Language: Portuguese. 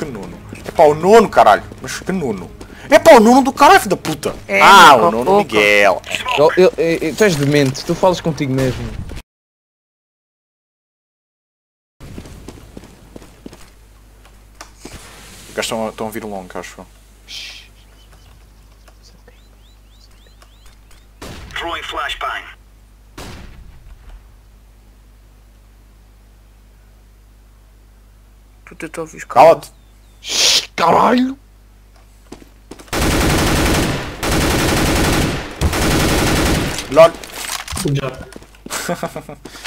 que Nuno? É pá, o Nuno, caralho. Mas que Nuno? É pá, o Nuno do caralho, filho da puta. É, o Nuno Miguel. Tu és demente, tu falas contigo mesmo. Os gajos estão a vir longo, acho eu. Throwing flashbang. Puta, estou a ouvir os Cala-te. Caralho! LOL. Já.